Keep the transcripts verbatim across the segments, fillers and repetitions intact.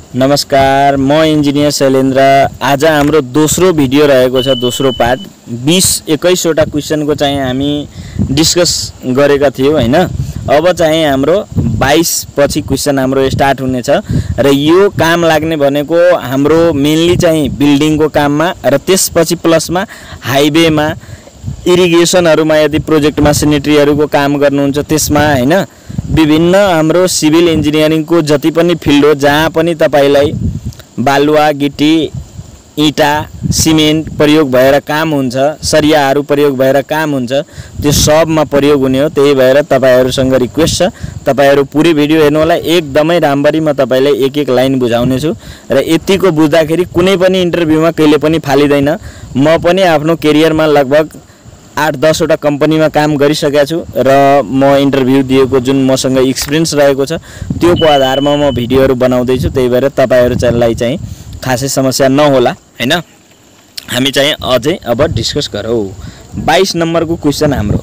नमस्कार, म इन्जिनियर शैलेन्द्र। आज हाम्रो दोस्रो भिडियो रहेको छ, दोस्रो पार्ट। बीस इक्कीस वटा क्वेशनको चाहिँ हामी डिस्कस गरेका थियौं हैन। अब चाहिँ हाम्रो बाईस पछि क्वेशन हाम्रो स्टार्ट हुनेछ र यो काम लाग्ने भनेको हाम्रो मेनली चाहिँ बिल्डिङको काममा र त्यसपछि प्लसमा हाइवेमा इरिगेसनहरुमा यदि प्रोजेक्टमा सेनेटरीहरुको काम गर्नुहुन्छ त्यसमा हैन। विभिन्न हाम्रो सिभिल इन्जिनियरिङको जति पनि फिल्ड हो जहाँ पनि तपाईलाई बालुवा गिटी इटा सिमेन्ट प्रयोग भएर काम हुन्छ, सरियाहरु प्रयोग भएर काम हुन्छ, त्यो सबमा प्रयोग हुने हो। त्यही भएर तपाईहरुसँग रिक्वेस्ट छ, तपाईहरु पुरै भिडियो हेर्नु होला। एकदमै राम्ररी म तपाईलाई एक एक लाइन बुझाउने छु र यतिको बुझ्दाखेरि कुनै पनि इन्टरभ्युमा कहिले पनि फालिदैन। म पनि आफ्नो करियरमा लगभग आठ दस वटा कम्पनीमा काम गरिसकेको छु र म इन्टरभ्यु दिएको जुन मसँग एक्सपिरियन्स रहेको छ त्योको आधारमा म भिडियोहरु बनाउँदै छु। त्यही भएर तपाईहरुलाई चाहिँ खासै समस्या नहोला हैन। हामी चाहिँ अझै अब डिस्कस गरौँ। बाईस नम्बरको क्वेशन हाम्रो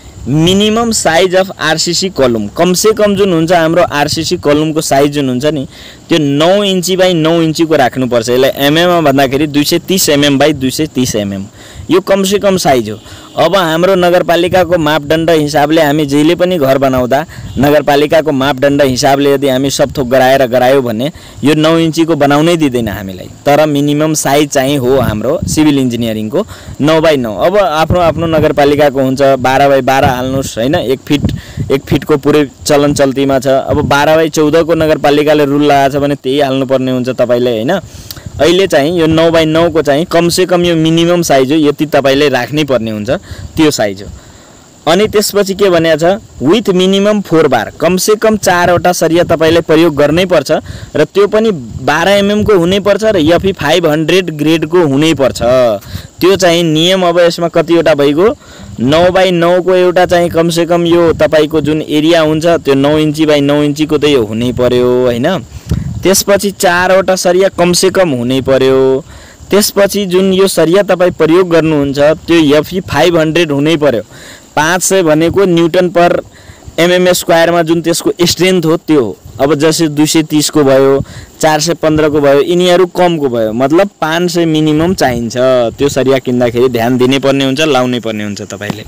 मिनिमम साइज अफ आरसीसी कलम। कम से कम जुन हुन्छ हाम्रो आरसीसी कलमको साइज जुन हुन्छ नि त्यो नौ इन्ची बाइ नौ इन्ची को राख्नु पर्छ। यसलाई एमएम मा भन्दाखेरि दुई सय तीस एमएम बाइ दुई सय तीस एमएम यो कम से कम साइज हो। अब हाम्रो नगरपालिकाको मापदण्ड हिसाबले हामी जहिले पनि घर बनाउँदा नगरपालिकाको मापदण्ड हिसाबले यदि हामी सब थोक गराएर गरायौ भने यो नौ इन्ची को बनाउनै दिदैन हामीलाई। तर मिनिमम साइज चाहिँ हो हाम्रो सिभिल इन्जिनियरिङको नौ बाइ नौ। अब आफ्नो आफ्नो नगरपालिकाको हुन्छ बाह्र बाइ बाह्र हाल्नुस् हैन। एक फिट एक फिट को पुरै चलन चल्तीमा छ। अब बाह्र बाइ चौध को नगरपालिकाले रुल लगाएको छ भने त्यही हाल्नु पर्ने हुन्छ तपाईले हैन। अहिले चाहिँ यो नौ बाइ नौ को चाहिँ कम से कम यो मिनिमम साइज हो, यति तपाईले राख्नै पर्ने हुन्छ, त्यो साइज हो। अनि त्यसपछि के भनेको छ विथ मिनिमम फोर बार। कम से कम चार वटा सरिया तपाईले प्रयोग गर्नै पर्छ र त्यो पनि बाह्र एमएम को हुनै पर्छ र एफई पाँच सय ग्रेड को हुनै पर्छ। त्यो चाहिँ नियम। अब यसमा कति वटा भइगयो नौ बाइ नौ को एउटा चाहिँ कम से कम यो तपाईको जुन एरिया हुन्छ त्यो नौ इन्ची बाइ नौ इन्ची को त यो हुनै पर्यो हैन। त्यसपछि चार वटा सरिया कम से कम हुनै पर्यो। त्यसपछि जुन यो सरिया तपाई प्रयोग गर्नुहुन्छ त्यो एफई पाँच सय हुनै पर्यो। पाँच सय भनेको न्यूटन पर एमएम स्क्वायर मा जुन त्यसको स्ट्रेन्थ हो त्यो हो। अब जस्तै दुई सय तीस को भयो, चार सय पन्ध्र को भयो, यिनीहरु कम को भयो, मतलब पाँच सय मिनिमम चाहिन्छ। त्यो सरिया किन्दाखेरि ध्यान दिनै पर्ने हुन्छ, लाउनै पर्ने हुन्छ तपाईले।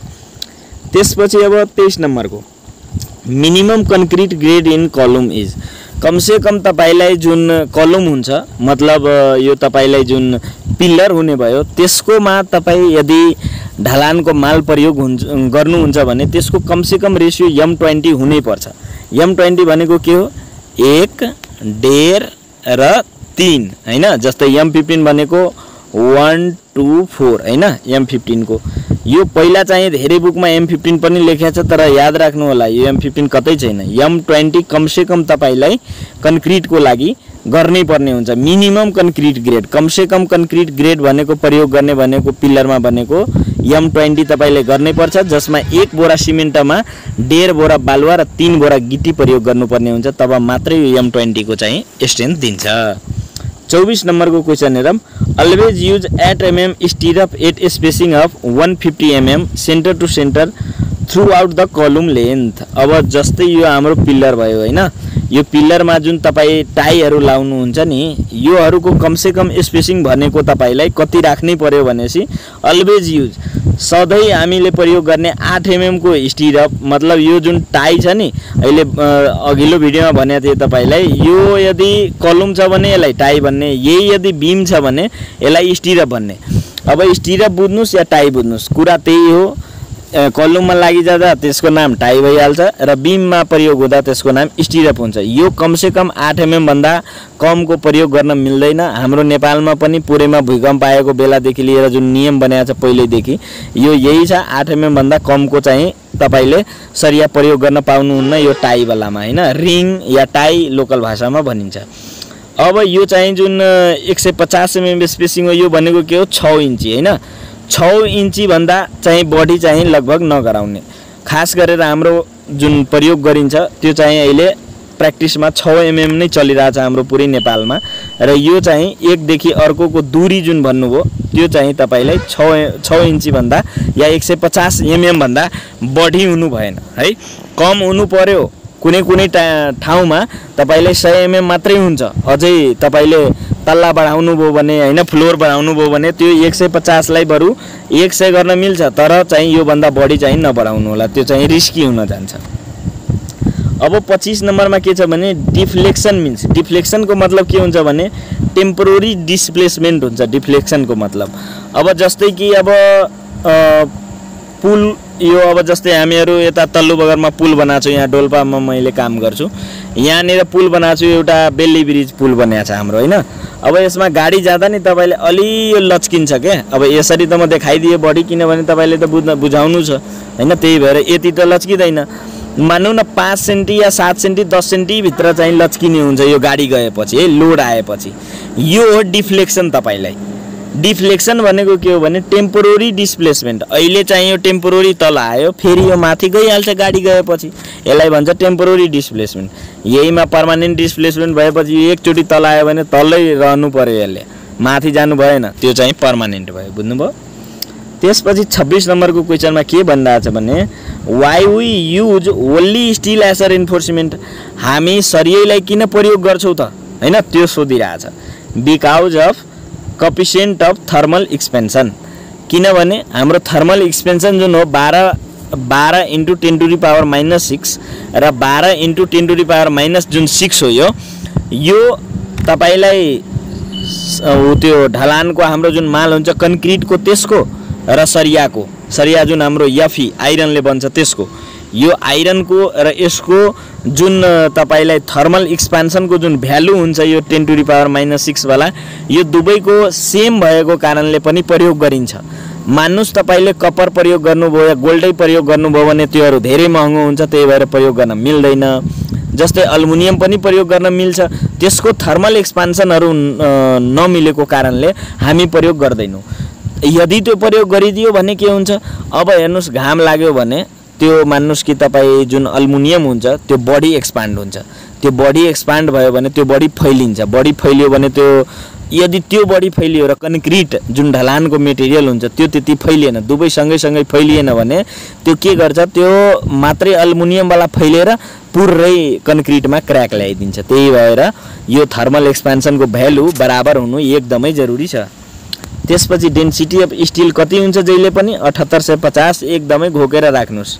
त्यसपछि अब तेइस नम्बर को minimum concrete grade in column is. कम से कम तपाईलाई जुन कलम हुन्छ मतलब यो तपाईलाई जुन पिलर हुने भयो त्यसकोमा तपाई यदि ढलानको माल प्रयोग गर्नुहुन्छ भने त्यसको कम से कम रेशियो एम बीस हुनै पर्छ। एम बीस भनेको के हो एक डेढ र तीन हैन। जस्तै एम पंद्रह भनेको एक दुई चार हैन। एम पंद्रह को यो पहिला चाहिँ धेरै बुकमा एम पंद्रह पनि लेखेको छ तर याद राख्नु होला यो एम पंद्रह कतै छैन। एम बीस कम से कम तपाईलाई कंक्रीट को लागि गर्नै पर्ने हुन्छ। मिनिमम कंक्रीट ग्रेड कम से कम कंक्रीट ग्रेड भनेको प्रयोग गर्ने भनेको पिलरमा भनेको एम बीस तपाईले गर्नै पर्छ, जसमा एक बोरा सिमेन्टमा डेढ बोरा बालुवा र तीन बोरा गिटी प्रयोग गर्नुपर्ने हुन्छ। तब मात्रै यो एम बीस को चाहिँ स्ट्रेन्थ दिन्छ। चौबीस नंबर को क्वेश्चन हेरम। Always use eight mm stirrup at spacing of एक सय पचास mm centre to centre throughout the column length. अब जस्तै यो हाम्रो पिलर भयो हैन। यो पिलरमा जुन तपाई टाईहरु लाउनु हुन्छ नि योहरुको कम से कम स्पेसिङ भनेको तपाईलाई कति राख्नै पर्यो भनेसी अलवेज युज सधैं हामीले प्रयोग गर्ने आठ एमएम को स्टिरअप। मतलब यो जुन टाई छ नि अहिले अघिल्लो भिडियोमा भनेको थिए तपाईलाई यो यदि कलम छ भने यसलाई टाई भन्ने, यही यदि बीम छ भने यसलाई स्टिरअप भन्ने। अब स्टिरअप बुझ्नुस् या टाई बुझ्नुस् कुरा त्यही हो। कलममा लागि जाँदा त्यसको नाम टाई भइहाल्छ र बीममा प्रयोग हुँदा त्यसको नाम स्टिरअप हुन्छ। यो कम से कम आठ एमएम भन्दा कम को प्रयोग गर्न मिल्दैन। हाम्रो नेपालमा पनि पुरैमा भूकम्प आएको बेलादेखि लिएर जुन नियम बनाएको छ पहिलेदेखि यो यही छ। आठ एमएम भन्दा कम को चाहिँ तपाईले सरिया प्रयोग गर्न पाउनुहुन्न यो टाई वालामा हैन। रिङ या टाई लोकल भाषामा भनिन्छ। अब यो चाहिँ जुन एक सय पचास एमएम स्पेसिङ हो यो भनेको के हो छ इन्ची हैन। छ इन्ची भन्दा चाहिँ बढी चाहिँ लगभग नगराउने। खास गरेर हाम्रो जुन प्रयोग गरिन्छ त्यो चाहिँ अहिले प्र्याक्टिसमा छ एमएम नै चलिरहेछ हाम्रो पुरै नेपालमा र यो चाहिँ एक देखि अर्को को दूरी जुन भन्नुभयो त्यो चाहिँ तपाईलाई छ इन्ची भन्दा या एक सय पचास एमएम भन्दा बढी हुनु भएन है। कम हुनु पर्यो कुनै कुनै ठाउँमा तपाईले सय एमएम मात्रै हुन्छ अझै तपाईले तल्ला बढाउनु भयो भने हैन फ्लोर बढाउनु भयो भने त्यो एक सय पचास लाई बरु एक सय गर्न मिल्छ तर चाहिँ यो भन्दा बढी चाहिँ नबढाउनु होला त्यो चाहिँ रिस्की हुन जान्छ। अब पच्चीस नम्बरमा के छ भने डिफ्लेक्सन मिन्स डिफ्लेक्सन को मतलब के हुन्छ भने टेम्पोररी डिस्प्लेसमेन्ट हुन्छ डिफ्लेक्सन को मतलब। अब जस्तै कि अब पुल यो अब जस्तै हामीहरु यता तल्लो बगरमा पुल बनाएको छु यहाँ डोल्पामा मैले काम गर्छु यहाँ नेर पुल बनाएको छु एउटा बेल्ली ब्रिज पुल बनिएको छ हाम्रो हैन। अब यसमा गाडी जाँदा नि तपाईले अलि यो लचकिन्छ के अब यसरी त म देखाइदिए बढी किनभने तपाईले त बुझ्न बुझाउनु छ हैन त्यही भएर यति त लचकिदैन मान्नु न पाँच सेन्टी या सात सेन्टी दस सेन्टी भित्र चाहिँ लचकिने हुन्छ यो गाडी गएपछि है लोड आएपछि यो हो डिफ्लेक्सन। तपाईलाई डिफ्लेक्सन भनेको के हो भने टेम्पोररी डिस्प्लेसमेन्ट अहिले चाहिँ यो टेम्पोररी तल आयो फेरि यो माथि गइहाल्छ गाडी गएपछि यसलाई भन्छ टेम्पोररी डिस्प्लेसमेन्ट। यहीमा पर्मानेन्ट डिस्प्लेसमेन्ट भएपछि एकचोटी तल आयो भने तलै रहनु पर्यो यसले माथि जानु भएन त्यो चाहिँ पर्मानेन्ट भयो बुझ्नुभयो। त्यसपछि छब्बीस नम्बरको क्वेशनमा के भनिरहेछ भने why we use only steel as a reinforcement हामी सरियैलाई किन प्रयोग गर्छौं त हैन त्यो सोधिरहेछ। Because of coefficient of thermal expansion किनभने हाम्रो थर्मल एक्सपेन्सन जुन हो बाह्र बाह्र into ten to the power minus six र बाह्र into ten to the power minus जुन सिक्स हो यो यो तपाईलाई त्यो ढलानको हाम्रो जुन माल हुन्छ कन्क्रिटको त्यसको र सरियाको सरिया जुन हाम्रो एफई आइरनले बन्छ त्यसको यो आइरनको र यसको जुन तपाईलाई थर्मल एक्सपेन्सनको जुन भ्यालु हुन्छ यो ten to the power minus six वाला यो दुवैको सेम भएको कारणले पनि प्रयोग गरिन्छ। मान्नुस् तपाईले कपर प्रयोग गर्नुभयो या गोल्डै प्रयोग गर्नुभयो भने त्योहरु धेरै महँगो हुन्छ त्यही भएर प्रयोग गर्न मिल्दैन। जस्तै एल्युमिनियम पनि प्रयोग गर्न मिल्छ त्यसको थर्मल एक्सपेन्सनहरु नमिलेको कारणले हामी प्रयोग गर्दैनौं। यदि त्यो प्रयोग गरिदियो भने के हुन्छ अब हेर्नुस् घाम लाग्यो भने त्यो मान्नुस् कि तपाई जुन एल्युमिनियम हुन्छ त्यो बडी एक्सपान्ड हुन्छ त्यो बडी एक्सपान्ड भयो भने त्यो बडी फैलिन्छ बडी फैलियो भने त्यो यदि त्यो बडी फैलियो र कन्क्रिट जुन ढलानको मटेरियल हुन्छ त्यो त्यति फैलिएन दुवै सँगै सँगै फैलिएन भने त्यो के गर्छ त्यो मात्रै एल्युमिनियम वाला फैलेर पुरै कन्क्रिटमा क्र्याक ल्याइदिन्छ। त्यही भएर यो थर्मल एक्सपेन्सनको भ्यालु बराबर हुनु एकदमै जरुरी छ। त्यसपछि डेन्सिटी अफ स्टिल कति हुन्छ जहिले पनि अठहत्तर सय पचास एकदमै घोकेर राख्नुस्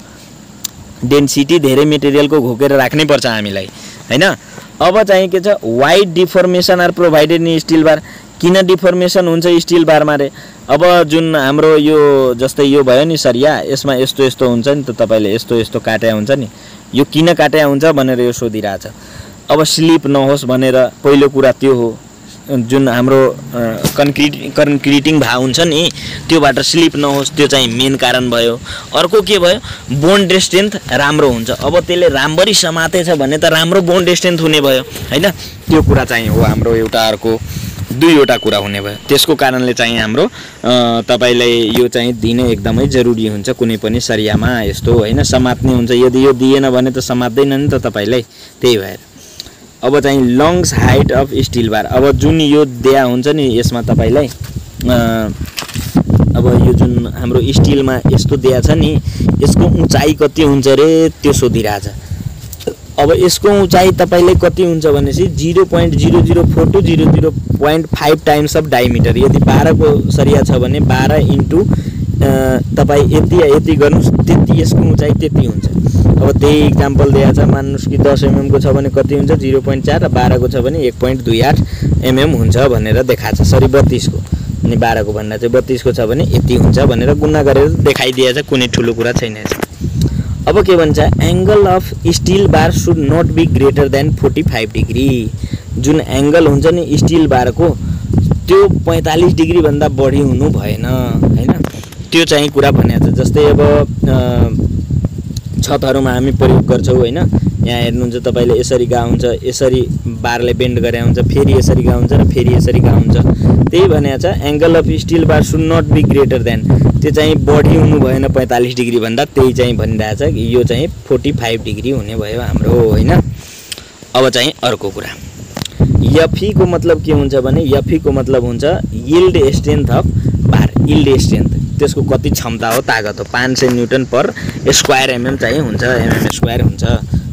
डेन्सिटी धेरै मटेरियलको घोकेर राख्नै पर्छ हामीलाई हैन। अब चाहिँ के छ why deformation are provided in steel bar किन डिफर्मेसन हुन्छ स्टिल बारमा रे अब जुन हाम्रो यो जस्तै यो भयो नि सरिया यसमा यस्तो यस्तो हुन्छ नि त तपाईले यस्तो यस्तो काट्या हुन्छ नि यो किन काट्या हुन्छ भनेर यो सोधिरहेछ। अब स्लिप नहोस् भनेर पहिलो कुरा त्यो हो जुन हाम्रो कन्क्रिट कन्क्रिटिङ भा हुन्छ नि त्योबाट स्लिप नहोस् त्यो चाहिँ मेन कारण भयो। अर्को के भयो बोन्ड स्ट्रेन्थ राम्रो हुन्छ अब त्यसले राम्ररी समातेछ भने त राम्रो बोन्ड स्ट्रेन्थ हुने भयो हैन त्यो कुरा चाहिँ हो हाम्रो एउटा अर्को दुईवटा कुरा हुने भयो त्यसको कारणले चाहिँ हाम्रो तपाईलाई यो चाहिँ दिने एकदमै जरुरी हुन्छ कुनै पनि सरियामा यस्तो हैन समात्ने हुन्छ यदि यो दिएन भने त समात्दैन नि त तपाईलाई त्यही भएर। अब चाहिँ lugs height of steel bar अब जुन यो दिया हुन्छ नि यसमा तपाईलाई अब यो जुन हाम्रो स्टिलमा यस्तो दिया छ नि यसको उचाइ कति हुन्छ रे त्यो सोधिरहेछ। अब यसको उचाइ तपाईलाई कति हुन्छ भनेसी zero point zero zero four to zero zero point five times of diameter यदि बाह्र को सरिया छ भने बाह्र इन्टु तपाई यति यति गर्नुस् त्यति यसको उचाइ त्यति हुन्छ। अब त्यही एक्जाम्पल दिया छ मान्नुस् कि दस एमएम को छ भने कति हुन्छ zero point four र बाह्र को छ भने एक point two eight एमएम हुन्छ भनेर देखाछ सरी बत्तीस को अनि बाह्र को भन्दा चाहिँ बत्तीस को छ भने यति हुन्छ भनेर गुणा गरेर देखाइदिएछ कुनै ठुलो कुरा छैन। अब के भन्छ angle of steel bar should not be greater than forty-five degree जुन एंगल हुन्छ नि स्टिल बार को त्यो पैंतालीस डिग्री भन्दा बढी हुनु भएन हैन त्यो चाहिँ कुरा भनेको छ। जस्तै अब छतहरुमा हामी प्रयोग गर्छौं हैन यहाँ हेर्नुहुन्छ तपाईले यसरी गा हुन्छ यसरी बारले बेन्ड गरे हुन्छ फेरि यसरी गा हुन्छ र फेरि यसरी गा हुन्छ त्यही भनेको छ angle of steel bar should not be greater than त्यो चाहिँ बढी हुनु भएन पैंतालीस डिग्री भन्दा त्यही चाहिँ भनिरहेछ कि यो चाहिँ forty-five डिग्री हुने भयो हाम्रो हैन। अब चाहिँ अर्को कुरा एफई को मतलब के हुन्छ भने एफई को मतलब हुन्छ yield strength of bar yield strength त्यसको कति क्षमता हो ताकत हो पाँच सय न्यूटन पर स्क्वायर एमएम चाहिँ हुन्छ एमएम स्क्वायर हुन्छ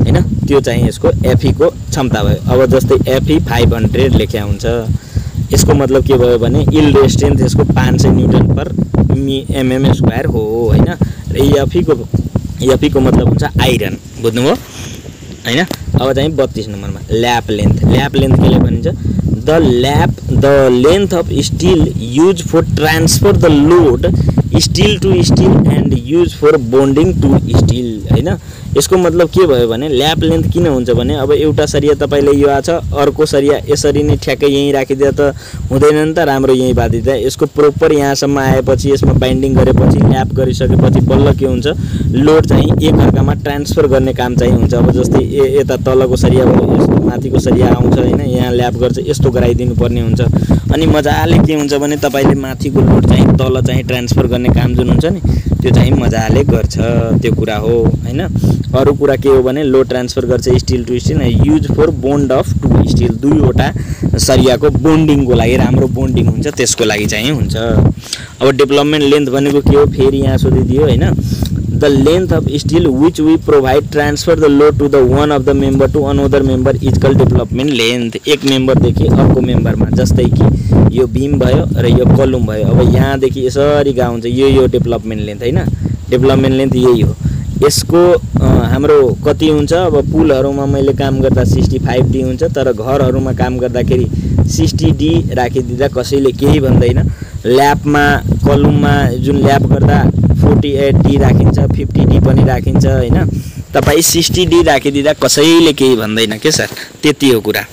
हैन त्यो चाहिँ यसको एफई को क्षमता भयो। अब जस्तै एफई फाइभ हन्ड्रेड लेख्या हुन्छ, यसको मतलब के भयो भने यील्ड स्ट्रेन्थ यसको पाँच सय न्युटन पर एमएम स्क्वायर हो हैन। र एफई को एफई को मतलब हुन्छ आइरन, बुझ्नुभयो हैन। अब चाहिँ बत्तीस नम्बरमा ल्याप लेन्थ। ल्याप लेन्थ केले भनिन्छ? The lap the length of steel use for transfer the load steel to steel and use for bonding to steel हैन। यसको मतलब के भयो भने ल्याप लेन्थ किन हुन्छ भने अब एउटा सरिया तपाईले यो आछ, अर्को सरिया यसरी नै ठ्याक्कै यही राखिदिए त हुँदैन नि त, राम्रो यही बाँधिदिए। यसको प्रोपर यहाँसम्म आएपछि यसमा बाइन्डिङ गरेपछि ल्याप गरिसकेपछि बल्ल के हुन्छ, लोड चाहिँ एक अर्कामा ट्रान्सफर गर्ने काम चाहिँ हुन्छ। अब जस्तै यता तलको सरिया भयो, यस्तो माथिको सरिया आउँछ हैन, यहाँ ल्याप गर्छ, यस्तो गराइदिनु पर्ने हुन्छ। अनि मजाले के हुन्छ भने तपाईले माथिको लोड चाहिँ तल चाहिँ ट्रान्सफर गर्ने काम जुन हुन्छ नि त्यो चाहिँ मजाले गर्छ, त्यो कुरा हो हैन। अरु कुरा के हो भने लोड ट्रान्सफर गर्छ steel to steel, use for bond of to steel, दुईवटा सरियाको बोन्डिङको लागि, राम्रो बोन्डिङ हुन्छ त्यसको लागि चाहिँ हुन्छ। अब डेभलपमेन्ट लेन्थ भनेको के हो फेरि यहाँ सोधिदियो हैन। The length of steel which we provide transfer the load to the one of the member to another member is called development length. एक मेम्बरदेखि अर्को मेम्बरमा, जस्तै कि यो बीम भयो र यो कलुम भयो, अब यहाँदेखि यसरी गा हुन्छ, यो यो डेभलपमेन्ट लेन्थ हैन। डेभलपमेन्ट लेन्थ यही हो। यसको हाम्रो कति हुन्छ, अब पुलहरुमा मैले काम गर्दा सिक्सटी फाइभ डी हुन्छ, तर घरहरुमा काम गर्दाखेरि सिक्सटी डी राखिदिँदा कसैले केही भन्दैन। ल्यापमा कलुममा जुन ल्याप गर्दा फोर्टी एट डी राखिन्छ, फिफ्टी डी पनि राखिन्छ हैन। तपाई सिक्सटी डी राखिदिँदा कसैले केही भन्दैन के सर, त्यति हो कुरा।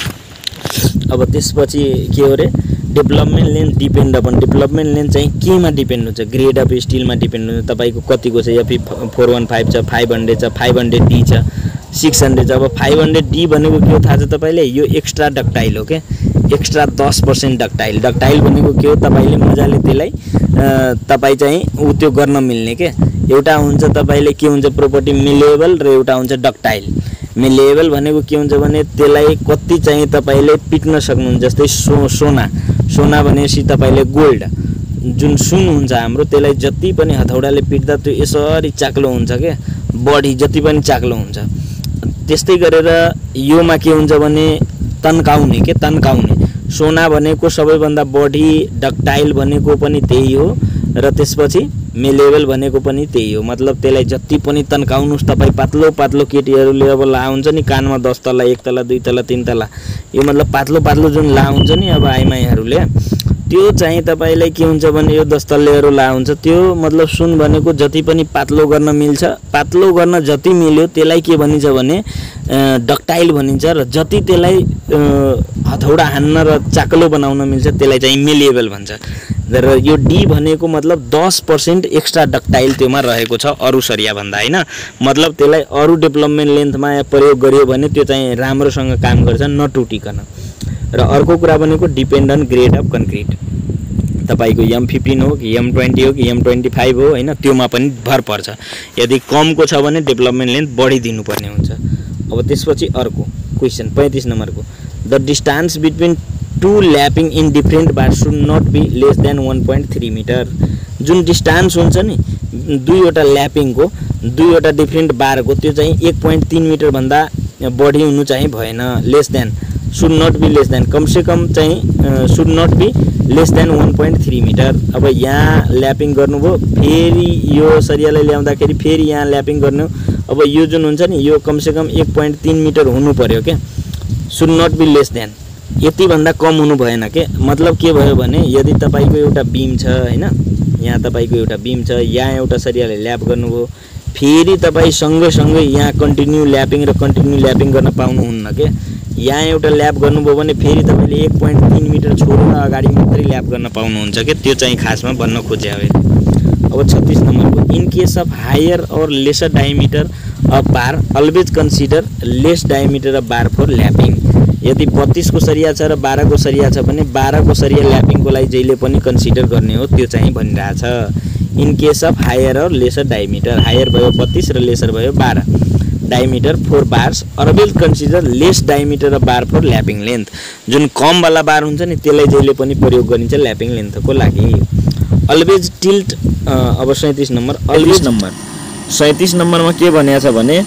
अब त्यसपछि के हो रे, development length depend upon, development length चाहिँ केमा डिपेन्ड हुन्छ, ग्रेड अफ स्टिलमा डिपेन्ड हुन्छ। तपाईको कतिको छ, एफई फोर वन फाइभ छ, फाइभ हन्ड्रेड छ, फाइभ हन्ड्रेड डी छ, सिक्स हन्ड्रेड छ। अब फाइभ हन्ड्रेड डी भनेको के हो थाहा छ तपाईले, यो एक्स्ट्रा डक्टाइल हो के, एक्स्ट्रा दस पर्सेन्ट डक्टाइल। डक्टाइल भनेको के हो, तपाईले मजाले त्यसलाई तपाई चाहिँ उ त्यो गर्न मिल्ने के। एउटा हुन्छ तपाईले के हुन्छ प्रोपर्टी मिलेबल र एउटा हुन्छ डक्टाइल। मिलेबल भनेको के हुन्छ भने त्यसलाई कति चाहिँ तपाईले पिट्न सक्नुहुन्छ, जस्तै सो सोना सोना भनेपछि तपाईले गोल्ड जुन सुन हुन्छ हाम्रो, त्यसलाई जति पनि हथौडाले पिट्दा त्यो यसरी चाक्लो हुन्छ के, बढी जति पनि चाक्लो हुन्छ। त्यस्तै गरेर योमा के हुन्छ भने तन्काउने के, तन्काउने। सोना भनेको सबैभन्दा बढी, डक्टाइल भनेको पनि त्यही हो, र त्यसपछि मेलेबल भनेको पनि त्यही हो। मतलब त्यसलाई जति पनि तन्काउनुस् तपाई, पातलो पातलो केटीहरूले अब ला हुन्छ नि कानमा दस तला, एक तला, दुई तला, तीन तला, यो मतलब पातलो पातलो जुन ला हुन्छ नि अब आइमाईहरूले, त्यो चाहिँ तपाईलाई के हुन्छ भने यो दस तल्लेहरू ला हुन्छ, त्यो मतलब सुन भनेको जति पनि पातलो गर्न मिल्छ, पातलो गर्न जति मिल्यो त्यसलाई के भनिन्छ भने डक्टाइल भनिन्छ, र जति त्यसलाई हथौडा हान्न र चाक्लो बनाउन मिल्छ त्यसलाई चाहिँ मेलेबल भन्छ। र यो डी भनेको मतलब दस पर्सेन्ट एक्स्ट्रा डक्टाइल त्योमा रहेको छ अरु सरिया भन्दा हैन। मतलब त्यसलाई अरु डेभलपमेन्ट लेन्थमा प्रयोग गरियो भने त्यो चाहिँ राम्रोसँग काम गर्छ नटुटिकन। र अर्को कुरा भनेको depend on grade of concrete, तपाईको एम फिफ्टीन हो कि एम ट्वेन्टी हो कि एम ट्वेन्टी फाइभ हो हैन, त्योमा पनि भर पर्छ। यदि कमको छ भने डेभलपमेन्ट लेन्थ बढी दिनुपर्ने हुन्छ। अब त्यसपछि अर्को क्वेशन पैंतीस नम्बरको, the distance between two lapping in different bar should not be less than one point three metre. जुन डिस्टेन्स हुन्छ नि दुईवटा ल्यापिङको, दुईवटा डिफरेन्ट बारको, त्यो चाहिँ एक पोइन्ट तीन मिटर भन्दा बढी हुनु चाहिँ भएन। Less than, should not be less than, कम से कम चाहिँ should not be less than one point three metre. अब यहाँ ल्यापिङ गर्नुभयो, फेरि यो सरियालाई ल्याउँदाखेरि फेरि यहाँ ल्यापिङ गर्नु, अब यो जुन हुन्छ नि यो कम से कम एक पोइन्ट तीन मिटर हुनु पर्यो के, should not be less than, यति भन्दा कम हुनु भएन के। मतलब के भयो भने यदि तपाईको एउटा बीम छ हैन, यहाँ तपाईको एउटा बीम छ, यहाँ एउटा सरियाले ल्याप गर्नुभयो, फेरि तपाई सँगै सँगै यहाँ कन्टिन्यू ल्यापिङ र कन्टिन्यू ल्यापिङ गर्न पाउनुहुन्न के। यहाँ एउटा ल्याप गर्नुभयो भने फेरि तपाईले एक पोइन्ट तीन मिटर छोडेर अगाडि मात्रै ल्याप गर्न पाउनुहुन्छ के, त्यो चाहिँ खासमा भन्न खोजे हो। अब छत्तीस नम्बरको, इन केस अफ हायर और lesser diameter of bar always consider less diameter of bar for lapping. यदि बत्तीस को सरिया छ र बाह्र को सरिया छ भने बाह्र को सरिया ल्यापिङको लागि जहिले पनि कन्सिडर गर्ने हो, त्यो चाहिँ भनिरहेछ। इन केस अफ हायर और लेसर डायमिटर, हायर भयो बत्तीस र लेसर भयो बाह्र, diameter for bars always consider less diameter of bar for lapping length. जुन कम वाला बार हुन्छ नि त्यसलाई जहिले पनि प्रयोग गरिन्छ ल्यापिङ लेन्थको लागि। अलवेज टिल्ट, अब सैंतीस नम्बर, अलवेज नम्बर सैंतीस नम्बरमा के भनेको छ भने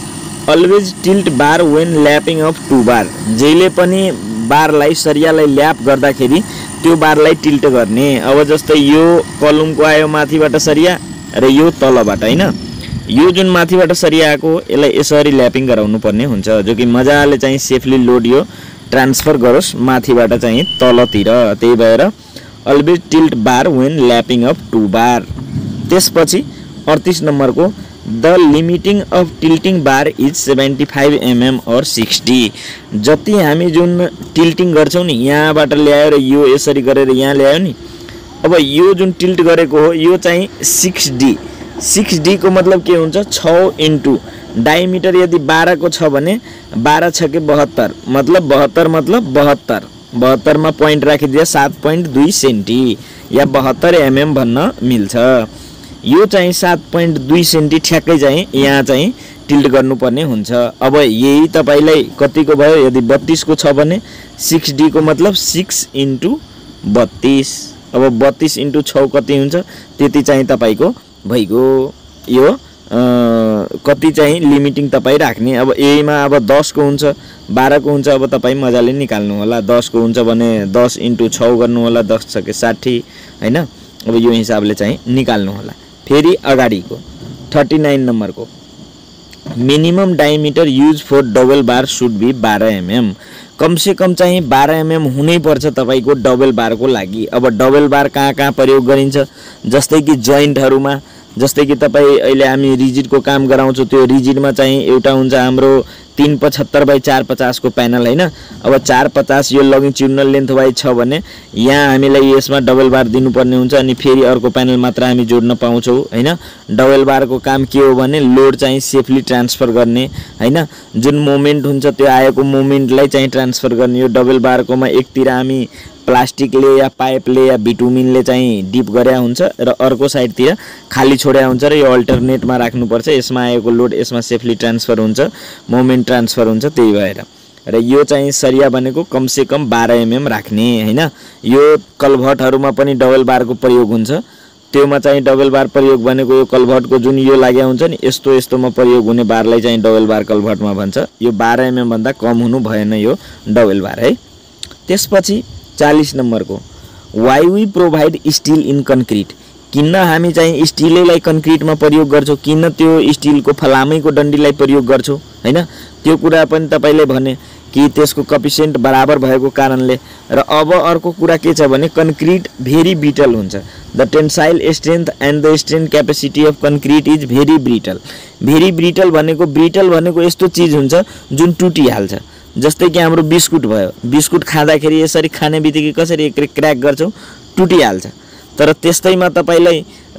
always tilt bar when lapping of two bar, जहिले पनि बारलाई सरियालाई ल्याप गर्दाखेरि त्यो बारलाई टिल्ट गर्ने। अब जस्तै यो कलमको आयो माथिबाट सरिया र यो तलबाट हैन, यो जुन माथिबाट सरिया आएको यसलाई यसरी ल्यापिङ गराउनु पर्ने हुन्छ, जो कि मजाले चाहिँ सेफली लोड यो ट्रान्सफर गरोस् माथिबाट चाहिँ तलतिर। त्यही भएर always tilt bar when lapping of two bar. त्यसपछि अडतीस नम्बरको the limiting of tilting bar is seventy five mm और सिक्सटी। जति हामी जुन टिल्टिङ गर्छौँ नि, यहाँबाट ल्याएर यो यसरी गरेर यहाँ ल्यायो नि, अब यो जुन टिल्ट गरेको हो यो चाहिँ सिक्स डी। सिक्स डी को मतलब के हुन्छ, छ इन्टु डायमिटर यदि बाह्र को छ भने बाह्र छ के बहत्तर, मतलब बहत्तर मतलब बहत्तर, बहत्तर में पॉइंट राखिदिए सात पॉइंट दुई सेन्टी या बहत्तर एमएम भन्न मिल्छ। यो चाहिँ सात पॉइंट दुई सेन्टी ठ्याक्कै चाहिँ यहाँ चाहिँ टिल्ट गर्नुपर्ने हुन्छ। अब यही तपाईलाई कतिको भयो, यदि बत्तीस को छ भने सिक्स डी को मतलब सिक्स इन्टु बत्तीस। अब बत्तीस इन्टु छ कति हुन्छ, त्यति चाहिँ तपाईको भइगयो। यो कति चाहिँ लिमिटिङ तपाई राख्ने। अब यहीमा अब दस को हुन्छ, बाह्र को हुन्छ, अब तपाई मजाले निकाल्नु होला। दस को हुन्छ भने दस इन्टु छ गर्नु होला, दस छ के साठी हैन। अब यो हिसाबले चाहिँ निकाल्नु होला। फेरि अगाडिको उनतालीस नम्बर को minimum diameter use for double bar should be बाह्र एमएम। कम से कम चाहिँ बाह्र एमएम हुनै पर्छ तपाईको डबल बार को लागि। अब डबल बार कहाँ कहाँ प्रयोग गरिन्छ, जस्तै कि जोइन्टहरुमा, जस्तै कि तपाई अहिले हामी रिजिड को काम गराउँछौं, त्यो रिजिड में चाहिँ एउटा हुन्छ हाम्रो तीन पचहत्तर बाई चार पचास को पैनल हैन। अब चार पचास यो लङ्गिट्युडनल लेन्थ वाइज छ भने यहाँ हामीलाई यसमा डबल बार दिनुपर्ने हुन्छ, अनि फेरि अर्को पैनल मात्र हामी जोड्न पाउँछौं हैन। डबल बार को काम के हो भने लोड चाहिँ सेफली ट्रान्सफर गर्ने हैन। जुन मोमेन्ट हुन्छ त्यो आएको मोमेन्टलाई चाहिँ ट्रान्सफर गर्ने। यो डबल बार कोमा एकतिर हामी प्लास्टिकले या पाइपले या बिटुमिनले चाहिँ डिप गरे हुन्छ र अर्को साइडतिर खाली छोड्या हुन्छ र यो अल्टरनेटमा राख्नुपर्छ। यसमा आएको लोड यसमा सेफली ट्रान्सफर हुन्छ, मोमेन्ट ट्रान्सफर हुन्छ। त्यही भएर र यो चाहिँ सरिया भनेको कम से कम बाह्र एमएम राख्ने हैन। यो कल्भर्टहरुमा पनि डबल बारको प्रयोग हुन्छ, त्योमा चाहिँ डबल बार प्रयोग भनेको यो कल्भर्टको जुन यो लाग्या हुन्छ नि, यस्तो यस्तोमा प्रयोग हुने बारलाई चाहिँ डबल बार कल्भर्टमा भन्छ। यो बाह्र एमएम भन्दा कम हुनु भएन यो डबल बार है। त्यसपछि चालीस नंबर को why we provide steel in concrete. किन हामी चाहिँ स्टीललाई कंक्रीटमा प्रयोग गर्छौं, किन त्यो स्टीलको फलामैको डन्डीलाई प्रयोग गर्छौं हैन। त्यो कुरा पनि तपाईले भने कि त्यसको कफिसिएन्ट बराबर भएको कारणले। र अब अर्को कुरा के छ भने कंक्रीट भेरी ब्रिटल हुन्छ। The tensile strength and the strain capacity of concrete is very brittle. Very brittle भनेको ब्रिटल भनेको यस्तो चीज हुन्छ जुन टुटिहाल्छ। जस्तै कि हाम्रो बिस्कुट भयो, बिस्कुट खाँदाखेरि यसरी खाने बित्तिकै कसरी एक क्र्याक गर्छौं, टुटिहाल्छ। तर त्यस्तैमा तपाईलाई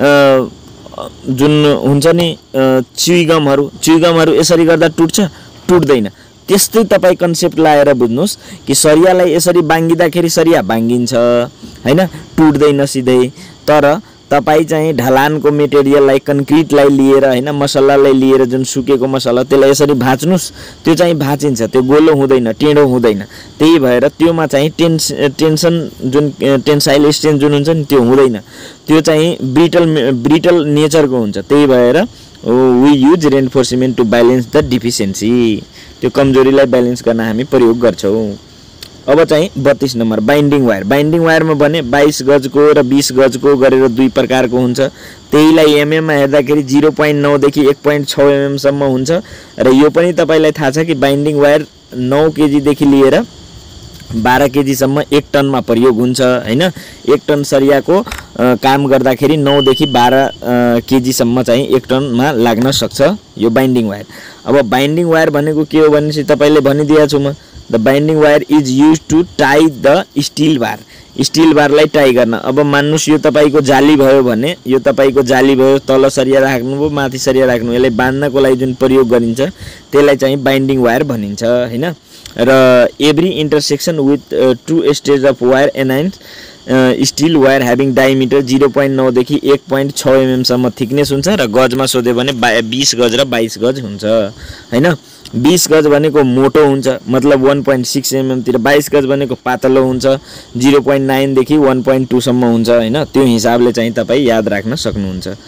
जुन हुन्छ नि च्युइगमहरु, च्युइगमहरु यसरी गर्दा टुट्छ, टुट्दैन। त्यस्तै तपाई कन्सेप्ट लाएर बुझ्नुस् कि सरियालाई यसरी बाङ्गिदाखेरि सरिया बाङ्गिन्छ हैन, टुट्दैन सिधै। तर तपाई चाहिँ ढलानको मेटेरियललाई कंक्रीटलाई लिएर हैन, मसलालाई लिएर जुन सुकेको मसला त्यसलाई यसरी भाच्नुस्, त्यो चाहिँ भाचिन्छ, त्यो गोलो हुँदैन, टेढो हुँदैन। त्यही भएर त्योमा चाहिँ टेन्स टेन्सन जुन टेन्साइल स्ट्रेन्थ जुन हुन्छ नि त्यो हुँदैन, त्यो चाहिँ ब्रिटल ब्रिटल नेचरको हुन्छ। त्यही भएर we use reinforcement to balance the deficiency. त्यो कमजोरीलाई ब्यालेन्स गर्न हामी प्रयोग गर्छौं। अब चाहिँ बत्तीस नम्बर बाइन्डिङ वायर। बाइन्डिङ वायरमा भने बाइस गजको र बीस गजको गरेर दुई प्रकारको हुन्छ। त्यहीलाई एमएम मा हेर्दाखेरि शून्य दशमलव नौ देखि एक दशमलव छ एमएम सम्म हुन्छ। र यो पनि तपाईलाई थाहा छ कि बाइन्डिङ वायर नौ केजी देखि लिएर बाह्र केजी सम्म एक टनमा प्रयोग हुन्छ हैन। एक टन सरियाको काम गर्दाखेरि नौ देखि बाह्र केजी सम्म चाहिँ एक टनमा लाग्न सक्छ यो बाइन्डिङ वायर। अब बाइन्डिङ वायर भनेको के हो भनेपछि तपाईले भनिदिएको छु म। The binding wire is used to tie the steel bar. Steel बारलाई टाई गर्न। अब मान्नुस् यो तपाईको जाली भयो भने, यो तपाईको जाली भयो, तल सरिया राख्नुभयो, माथि सरिया राख्नु, यसलाई बाँध्नको लागि जुन प्रयोग गरिन्छ त्यसलाई चाहिँ बाइन्डिङ वायर भनिन्छ हैन। र every intersection with two stage of wire एनाइन्स स्टील वायर हैविङ डायमिटर शून्य दशमलव नौ देखि एक दशमलव छ एमएम सम्म थिकनेस हुन्छ। र गजमा सोध्यो भने बीस गज र बाइस गज हुन्छ हैन। बीस गज भनेको मोटो हुन्छ, मतलब एक दशमलव छह एमएम तिर। बाइस गज भनेको पातलो हुन्छ, शून्य दशमलव नौ देखि एक दशमलव दुई सम्म हुन्छ हैन। त्यो हिसाबले चाहिँ तपाई याद राख्न सक्नुहुन्छ।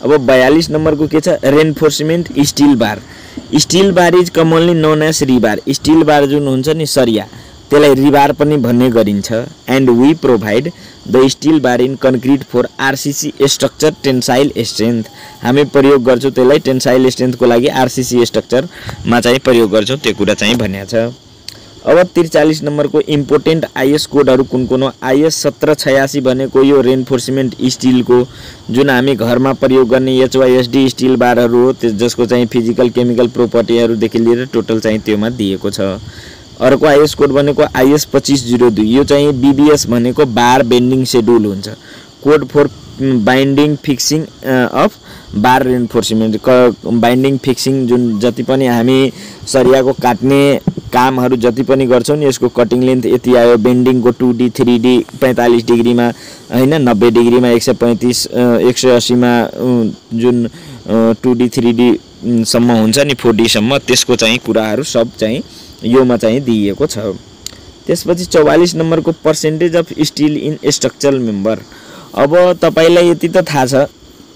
अब बयालीस नंबर को के छ reinforcement steel bar. Steel bar is commonly known as rebar. Steel bar जुन हुन्छ नि सरिया त्यसलाई रिबार पनि भन्ने गरिन्छ। And we provide the steel bar in concrete for RCC structure tensile strength. हामी प्रयोग गर्छौँ त्यसलाई टेन्साइल स्ट्रेन्थको लागि आरसीसी स्ट्रक्चरमा चाहिँ प्रयोग गर्छौँ, त्यो कुरा चाहिँ भनिएको छ। अब त्रिचालीस नंबर को इम्पोर्टेन्ट आईएस कोडहरू कुन कुन हो। आईएस सत्र छयासी भनेको यो रेन्फोर्समेन्ट स्टीलको जुन हामी घरमा प्रयोग गर्ने एचवाईएसडी स्टील बारहरू हो, त्यस जसको चाहिँ फिजिकल केमिकल प्रोपर्टीहरूदेखि लिएर टोटल चाहिँ त्योमा दिएको छ। अर्को आईएस कोड भनेको आईएस पच्चीस जीरो दुई, यो चाहिँ बीबीएस भनेको बार बेन्डिङ सेड्युल हुन्छ। Code for binding fixing of bar reinforcement, binding fixing जुन जति पनि हामी सरियाको काट्ने कामहरू जति पनि गर्छौँ नि, यसको कटिङ लेन्थ यति आयो, बेन्डिङको टू डी थ्री डी पैँतालिस डिग्रीमा होइन, नब्बे डिग्रीमा एक सय पैँतिस एक सय अस्सीमा जुन टू डी थ्री डीसम्म हुन्छ नि, फोर डीसम्म, त्यसको चाहिँ कुराहरू सब चाहिँ योमा चाहिँ दिइएको छ। त्यसपछि चौवालीस नम्बरको percentage of steel in structural member. अब तपाईँलाई यति त थाहा छ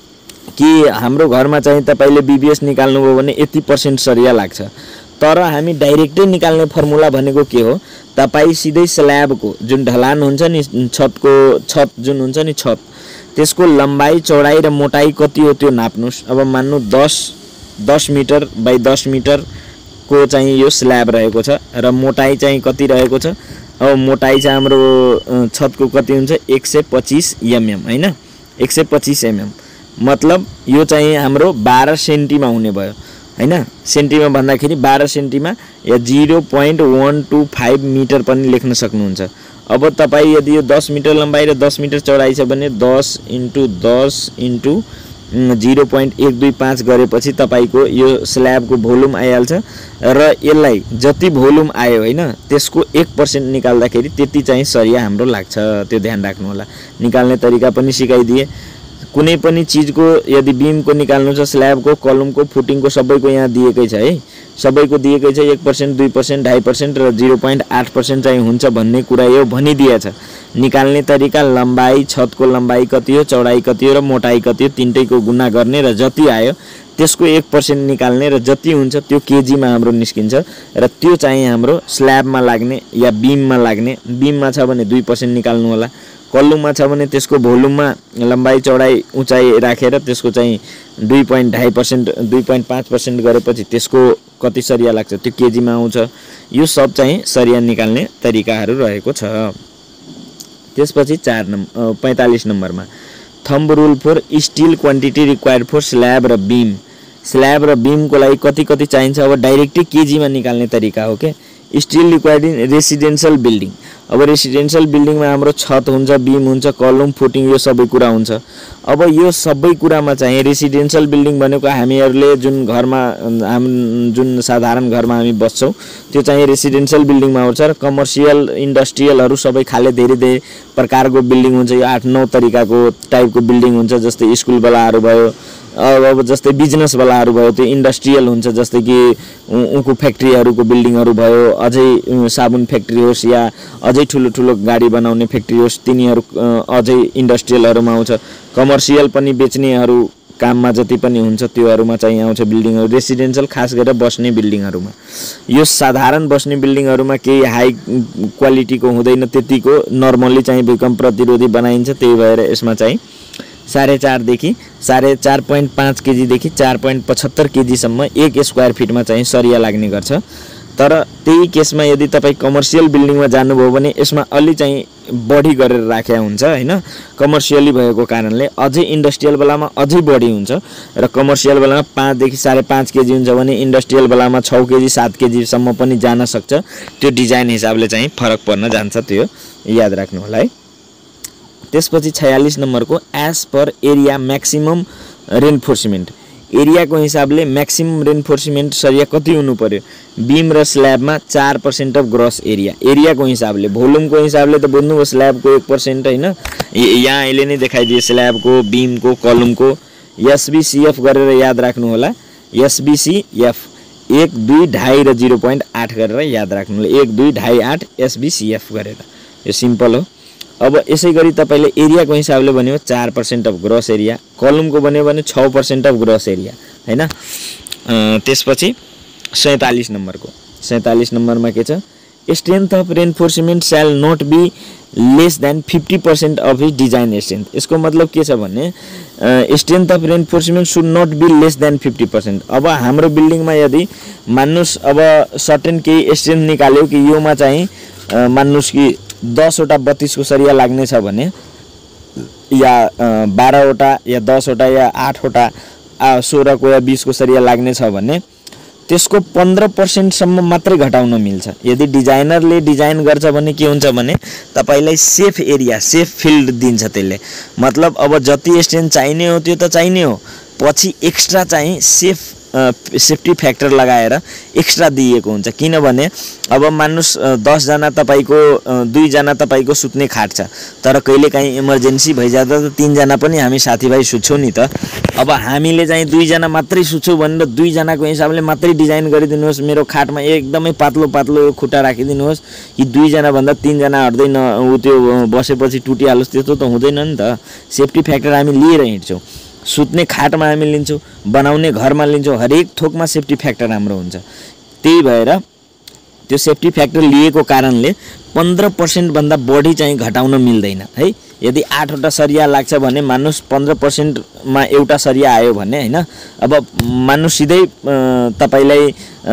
कि हाम्रो घरमा चाहिँ तपाईँले बीबीएस निकाल्नुभयो भने यति पर्सेन्ट सरिया लाग्छ, तर हामी डाइरेक्टै निकाल्ने फर्मुला भनेको के हो, तपाईँ सिधै स्ल्याबको जुन ढलान हुन्छ नि, छतको छत जुन हुन्छ नि छत, त्यसको लम्बाई चौडाइ र मोटाई कति हो त्यो नाप्नुहोस्। अब मान्नु दस दस मिटर बाई दस मिटर को चाहिँ यो स्ल्याब रहेको छ र मोटाई चाहिँ कति रहेको छ। अब मोटाई चाहिँ हाम्रो छतको कति हुन्छ एक सय पच्चीस एमएम होइन, एक सय पच्चीस एमएम मतलब यो चाहिँ हाम्रो बाह्र सेन्टीमा हुने भयो होइन। सेन्टीमा भन्दाखेरि बाह्र सेन्टीमा या zero point one two five metre पनि लेख्न सक्नुहुन्छ। अब तपाईँ यदि यो दस मिटर लम्बाइ र दस मिटर चौडाइ छ भने दस इन्टु दस इन्टु जिरो पोइन्ट एक दुई पाँच गरेपछि तपाईँको यो स्ल्याबको भोल्युम आइहाल्छ र यसलाई जति भोल्युम आयो होइन त्यसको एक पर्सेन्ट निकाल्दाखेरि त्यति चाहिँ सरिया हाम्रो लाग्छ, त्यो ध्यान राख्नु होला। निकाल्ने तरिका पनि सिकाइदिए। कुनै पनि चीजको यदि बीमको निकाल्नु छ, स्ल्याबको, कलमको, फुटिङको सबैको यहाँ दिएकै छ है, सबैको दिएकै छ। एक पर्सेन्ट दुई पर्सेन्ट ढाई पर्सेन्ट र जिरो पोइन्ट आठ पर्सेन्ट चाहिँ हुन्छ भन्ने कुरा यो भनिदिएछ। निकाल्ने तरिका लम्बाई, छतको लम्बाई कति हो, चौडाइ कति हो र मोटाई कति हो, तिनटैको गुणा गर्ने र जति आयो त्यसको एक पर्सेन्ट निकाल्ने र जति हुन्छ त्यो केजीमा हाम्रो निस्किन्छ र त्यो चाहिँ हाम्रो स्ल्याबमा लाग्ने या बीममा लाग्ने। बीममा छ भने दुई पर्सेन्ट निकाल्नु होला, कल्लुमा छ भने त्यसको भोल्युममा लम्बाई चौडाइ उचाइ राखेर त्यसको चाहिँ दुई पोइन्ट ढाई पर्सेन्ट दुई पोइन्ट पाँच पर्सेन्ट गरेपछि त्यसको कति सरिया लाग्छ त्यो केजीमा आउँछ। यो सब चाहिँ सरिया निकाल्ने तरिकाहरू रहेको छ। त्यसपछि चार नम्बर पैँतालिस नम्बरमा thumb rule for steel quantity required for slab र बीम। स्ल्याब र बीमको लागि कति कति चाहिन्छ अब डाइरेक्टली केजीमा निकाल्ने तरिका हो के। Steel required in residential building. अब रेसिडेन्सियल बिल्डिङमा हाम्रो छत हुन्छ, बीम हुन्छ, कलम, फुटिङ, यो सबै कुरा हुन्छ। अब यो सबै कुरामा चाहिँ रेसिडेन्सियल बिल्डिङ भनेको हामीहरूले जुन घरमा हाम जुन साधारण घरमा हामी बस्छौँ त्यो चाहिँ रेसिडेन्सियल बिल्डिङमा आउँछ र कमर्सियल इन्डस्ट्रियलहरू सबै खाले धेरै धेरै प्रकारको बिल्डिङ हुन्छ। यो आठ नौ तरिकाको टाइपको बिल्डिङ हुन्छ, जस्तै स्कुलवालाहरू भयो, अब जस्तै बिजनेसवालाहरू भयो, त्यो इन्डस्ट्रियल हुन्छ, जस्तै कि उनको फ्याक्ट्रीहरूको बिल्डिङहरू भयो, अझै साबुन फ्याक्ट्री होस् या अझै ठुलो ठुलो गाडी बनाउने फ्याक्ट्री होस्, तिनीहरू अझै इन्डस्ट्रियलहरूमा आउँछ। कमर्सियल पनि बेच्नेहरू काममा जति पनि हुन्छ त्योहरूमा चाहिँ आउँछ बिल्डिङहरू। रेसिडेन्सियल खास गरेर बस्ने बिल्डिङहरूमा। यो साधारण बस्ने बिल्डिङहरूमा केही हाई क्वालिटीको हुँदैन, त्यतिको नर्मली चाहिँ भूकम्प प्रतिरोधी बनाइन्छ। त्यही भएर यसमा चाहिँ साढे चारदेखि साढे चार पोइन्ट पाँच केजीदेखि चार पोइन्ट पचहत्तर केजीसम्म एक स्क्वायर फिटमा चाहिँ सरिया लाग्ने गर्छ। तर त्यही केसमा यदि तपाईँ कमर्सियल बिल्डिङमा जानुभयो भने यसमा अलि चाहिँ बढी गरेर राखेका हुन्छ होइन, कमर्सियली भएको कारणले। अझै इन्डस्ट्रियल बेलामा अझै बढी हुन्छ र कमर्सियल बेलामा पाँचदेखि साढे पाँच केजी हुन्छ भने इन्डस्ट्रियल बेलामा छ केजी सात केजीसम्म पनि जान सक्छ। त्यो डिजाइन हिसाबले चाहिँ फरक पर्न जान्छ, त्यो याद राख्नु होला है। त्यसपछि छयालिस नम्बरको as per area maximum reinforcement. एरियाको हिसाबले म्याक्सिमम रेन्फोर्समेन्ट सरिया कति हुनु पर्यो। बीम र स्ल्याबमा चार पर्सेन्ट अफ ग्रस एरिया। एरियाको हिसाबले, भोल्युमको हिसाबले त बुझ्नुभयो स्ल्याबको एक पर्सेन्ट होइन, यहाँ अहिले नै देखाइदिए स्ल्याबको, बीमको, कलमको। एसबिसिएफ गरेर याद राख्नु होला। एसबिसिएफ एक दुई ढाई र जिरो पोइन्ट आठ गरेर याद राख्नु होला। एक दुई ढाई आठ एसबिसिएफ गरेर, यो सिम्पल हो। अब यसै गरी तपाईले एरियाको हिसाबले भन्यो चार पर्सेन्ट अफ ग्रस एरिया, कलमको भन्यो भने छ पर्सेन्ट अफ ग्रस एरिया हैन। त्यसपछि सैंतालीस नम्बरको सैंतालीस नम्बरमा के छ, strength of reinforcement shall not be less than fifty percent of his design strength. यसको मतलब के छ भने strength of reinforcement should not be less than fifty percent. अब हाम्रो बिल्डिङमा यदि मान्नुस् अब सर्टेन केही स्ट्रेन्थ निकाल्यो कि योमा चाहिँ मान्नुस् कि दस वटा बत्तीस को सरिया लाग्ने छ भने या बाह्र वटा या दस वटा या आठ वटा सोह्र को या बीस को सरिया लाग्ने छ भने त्यसको पंद्रह पर्सेन्ट सम्म मात्रै घटाउन मिल्छ। यदि डिजाइनरले डिजाइन गर्छ भने के हुन्छ भने तपाईलाई सेफ एरिया सेफ फिल्ड दिन्छ त्यसले। मतलब अब जति स्ट्रेन्थ चाहिने हो त्यो त चाहिने हो, पछि एक्स्ट्रा चाहिँ सेफ सेफ्टी फ्याक्टर लगाएर एक्स्ट्रा दिएको हुन्छ। किनभने अब मान्नुस् दस जना तपाईको दुई जना तपाईको सुत्ने खाट छ, तर कहिलेकाहीँ इमर्जेन्सी भइजाँदा त तीन जना पनि हामी साथीभाइ सुत्छौँ नि त। अब हामीले चाहिँ दुई जना मात्रै सुत्छौँ भनेर दुई जनाको हिसाबले मात्रै डिजाइन गरिदिनुहोस्, मेरो खाटमा एकदमै पातलो पातलो खुट्टा राखिदिनुहोस् कि दुई जना भन्दा तीन जना हट्दै न उ त्यो बसेपछि टुटिहालोस्, त्यस्तो त हुँदैन नि त। सेफ्टी फ्याक्टर हामी लिएर हिँड्छौँ, सुत्ने खाटमा हामी लिन्छौँ, बनाउने घरमा लिन्छौँ, हरेक थोकमा सेफ्टी फ्याक्टर हाम्रो हुन्छ। त्यही भएर त्यो सेफ्टी फ्याक्टर लिएको कारणले पंद्रह पर्सेन्ट भन्दा बढी चाहिँ घटाउन मिल्दैन है। यदि आठ वटा सरिया लाग्छ भने मान्नुस् पंद्रह पर्सेन्ट मा एउटा सरिया आयो भने हैन, अब मान्नुस् सिधै तपाईलाई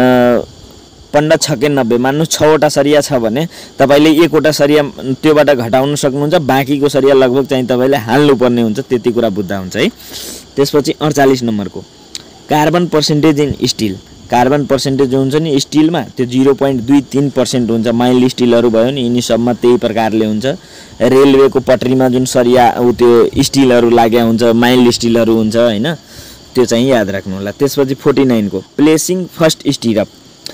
पन्ध्र छके नब्बे मान्नुस् छ वटा सरिया छ भने तपाईले एक वटा सरिया त्योबाट घटाउन सक्नुहुन्छ, बाँकीको सरिया लगभग चाहिँ तपाईले हाल्नु पर्ने हुन्छ, त्यति कुरा बुझ्दा हुन्छ है। त्यसपछि अड़चालीस नम्बरको carbon percentage in steel. Carbon percentage जो हुन्छ नि स्टिलमा त्यो जीरो पॉइंट दुई तीन पर्सेन्ट हुन्छ। माइल्ड स्टिलहरु भयो नि यिनी सबमा त्यही प्रकारले हुन्छ। रेलवेको पटरीमा जुन सरिया उ त्यो स्टिलहरु लाग्या हुन्छ, माइल्ड स्टिलहरु हुन्छ हैन, त्यो चाहिँ याद राख्नु होला। त्यसपछि उनचास को placing first stirrup.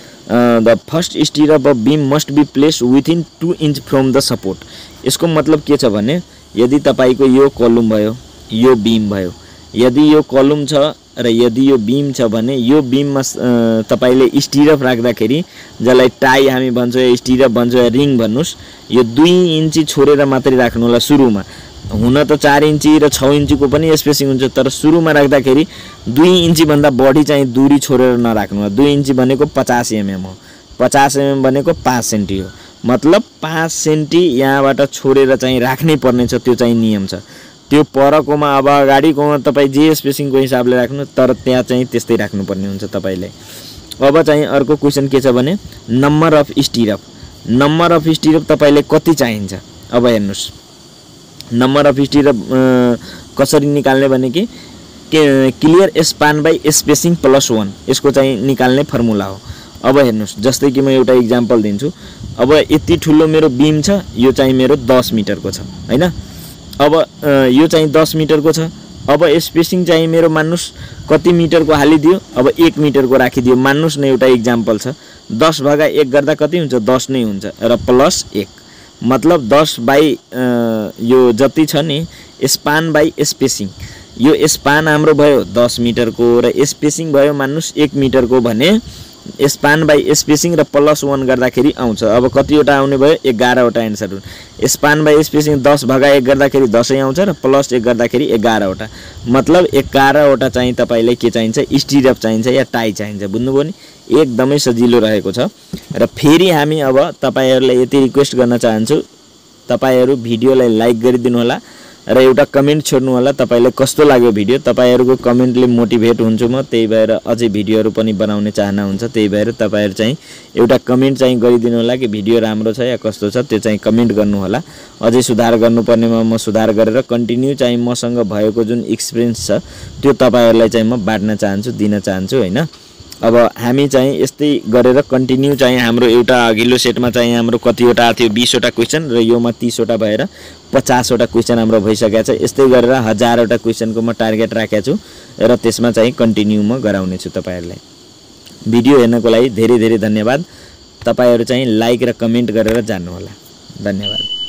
The first stirrup of beam must be placed within two inch from the support. यसको मतलब के छ भने यदि तपाईको यो कलम भयो, यो बीम भयो, यदि यो कलम छ र यदि यो बीम छ भने यो बीममा तपाईले स्टिरअप राख्दाखेरि, जसलाई टाई हामी भन्छौँ या स्टिरअप भन्छौँ या रिङ भन्नुस्, यो दुई इन्ची छोडेर मात्रै राख्नु होला सुरुमा। हुन त चार इन्ची र छ इन्ची को पनि स्पेसिङ हुन्छ, तर सुरुमा राख्दाखेरि दुई इन्ची भन्दा बढी चाहिँ दूरी छोडेर नराख्नु होला। दुई इन्ची भनेको पचास एमएम हो, पचास एमएम भनेको पाँच सेन्टी हो। मतलब पाँच सेन्टी यहाँबाट छोडेर चाहिँ राख्नै पर्ने छ, त्यो चाहिँ नियम छ। त्यो परकोमा अब अगाडिकोमा तपाई जे स्पेसिङको हिसाबले राख्नु, तर त्यहाँ चाहिँ त्यस्तै राख्नुपर्ने हुन्छ तपाईले। अब चाहिँ अर्को क्वेशन के छ भने number of stirrup. Number of stirrup तपाईले कति चाहिन्छ? अब हेर्नुस्, नम्बर अफ स्टिरअप कसरी निकाल्ने भने कि clear span by spacing plus one, यसको चाहिँ निकाल्ने फर्मुला हो। अब हेर्नुस्, जस्तै कि म एउटा इक्जाम्पल दिन्छु। अब यति ठुलो मेरो बीम छ, यो चाहिँ मेरो दस मिटर को छ हैन। अब यो चाहिँ दस मिटर को छ। अब स्पेसिङ चाहिँ मेरो मान्नुस् कति मिटर को हालिदियो, अब एक मिटर को राखिदियो। मान्नुस् न एउटा इक्जाम्पल छ, दस भागा एक गर्दा कति हुन्छ? दस नै हुन्छ र प्लस एक, मतलब दस बाई यो जति छ नि स्पान बाई स्पेसिङ। यो स्पान हाम्रो भयो दस मिटर को र स्पेसिङ भयो मान्नुस् एक मिटर को भने स्पान बाई स्पेसिङ र प्लस वन गर्दाखेरि आउँछ। अब कतिवटा आउने भयो? एघार वटा एन्सर। स्पान बाई स्पेसिङ दस भागा एक गर्दाखेरि दसै आउँछ र प्लस एक गर्दाखेरि एघार वटा, मतलब एघार वटा चाहिँ तपाईलाई के चाहिन्छ? स्टिरअप चाहिन्छ या टाई चाहिन्छ। बुझ्नुभयो नि? एकदमै सजिलो रहेको छ। र फेरि हामी अब तपाईहरुलाई यति रिक्वेस्ट गर्न चाहन्छु, तपाईहरु भिडियोलाई लाइक गरिदिनु होला र एउटा कमेन्ट छोड्नु होला तपाईलाई कस्तो लाग्यो भिडियो। तपाईहरुको कमेन्टले मोटिभेट हुन्छु म, त्यही भएर अझै भिडियोहरु पनि बनाउने चाहना हुन्छ। त्यही भएर तपाईहरु चाहिँ एउटा कमेन्ट चाहिँ गरिदिनु होला कि भिडियो राम्रो छ या कस्तो छ, त्यो चाहिँ कमेन्ट गर्नु होला। अझै सुधार गर्नुपर्नेमा म सुधार गरेर कन्टिन्यू चाहिँ मसँग भएको जुन एक्सपिरियन्स छ त्यो तपाईहरुलाई चाहिँ म बाँड्न चाहन्छु, दिन चाहन्छु हैन। अब हामी चाहिँ यस्तै गरेर कन्टिन्यू चाहिँ हाम्रो एउटा अघिल्लो सेटमा चाहिँ हाम्रो कतिवटा थियो? बीस वटा क्वेशन र योमा तीस वटा भएर पचास वटा क्वेशन हाम्रो भइसकेको छ। यस्तै गरेर हजार वटा क्वेशनको म टार्गेट राखेको छु र त्यसमा चाहिँ कन्टिन्यू म गराउने छु तपाईहरुलाई। भिडियो हेर्नको लागि धेरै धेरै धन्यवाद। तपाईहरु चाहिँ लाइक र कमेन्ट गरेर जान्नु होला। धन्यवाद।